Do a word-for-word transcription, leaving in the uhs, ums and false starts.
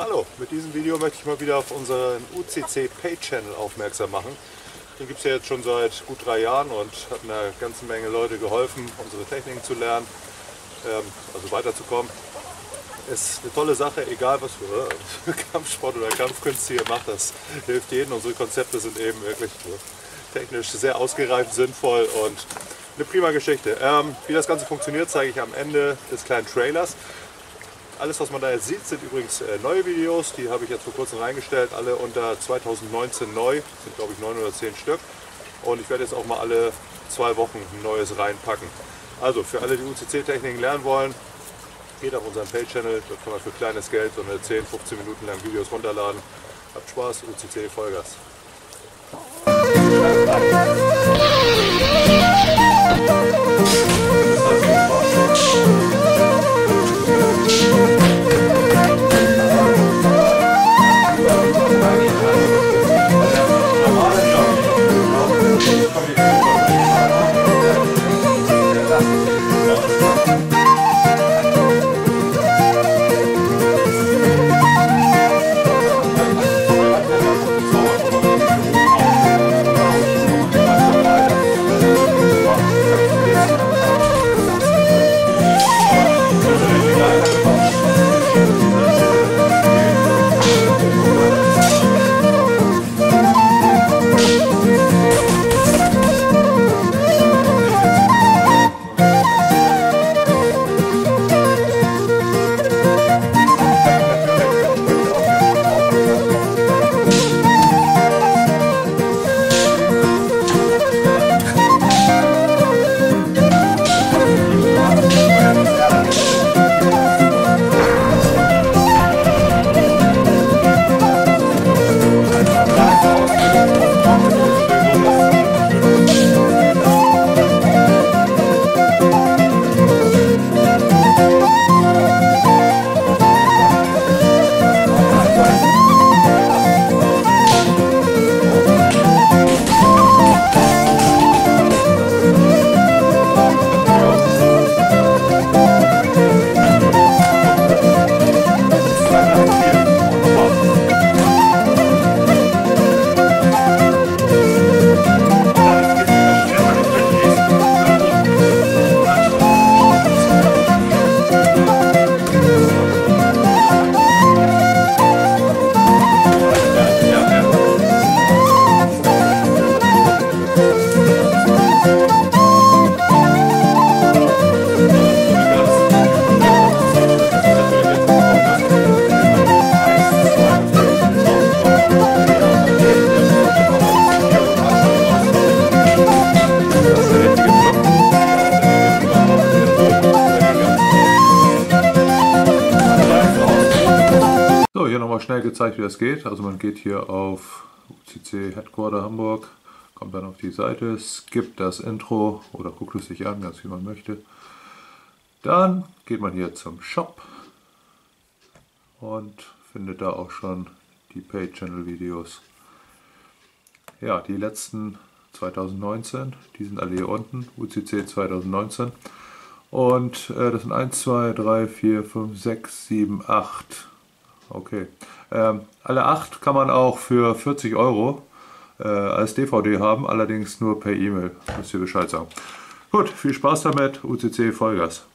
Hallo, mit diesem Video möchte ich mal wieder auf unseren U C C Pay Channel aufmerksam machen. Den gibt es ja jetzt schon seit gut drei Jahren und hat einer ganzen Menge Leute geholfen, unsere Techniken zu lernen, ähm, also weiterzukommen. Ist eine tolle Sache, egal was für Kampfsport oder Kampfkünste ihr macht, das hilft jedem. Unsere Konzepte sind eben wirklich technisch sehr ausgereift, sinnvoll und eine prima Geschichte. Ähm, wie das Ganze funktioniert, zeige ich am Ende des kleinen Trailers. Alles, was man da jetzt sieht, sind übrigens äh, neue Videos, die habe ich jetzt vor kurzem reingestellt, alle unter zweitausendneunzehn neu, sind glaube ich neun oder zehn Stück. Und ich werde jetzt auch mal alle zwei Wochen ein neues reinpacken. Also für alle, die U C C-Techniken lernen wollen, geht auf unseren Pay-Channel, dort kann man für kleines Geld so eine zehn, fünfzehn Minuten lang Videos runterladen. Habt Spaß, U C C Vollgas. So, hier nochmal schnell gezeigt, wie das geht. Also man geht hier auf U C C Headquarter Hamburg, kommt dann auf die Seite, skippt das Intro oder guckt es sich an, ganz wie man möchte. Dann geht man hier zum Shop und findet da auch schon die Pay Channel Videos. Ja, die letzten zweitausendneunzehn, die sind alle hier unten, U C C zweitausendneunzehn. Und äh, das sind eins, zwei, drei, vier, fünf, sechs, sieben, acht. Okay. Ähm, alle acht kann man auch für vierzig Euro äh, als D V D haben, allerdings nur per E-Mail. Müsst ihr Bescheid sagen. Gut, viel Spaß damit. U C C Vollgas.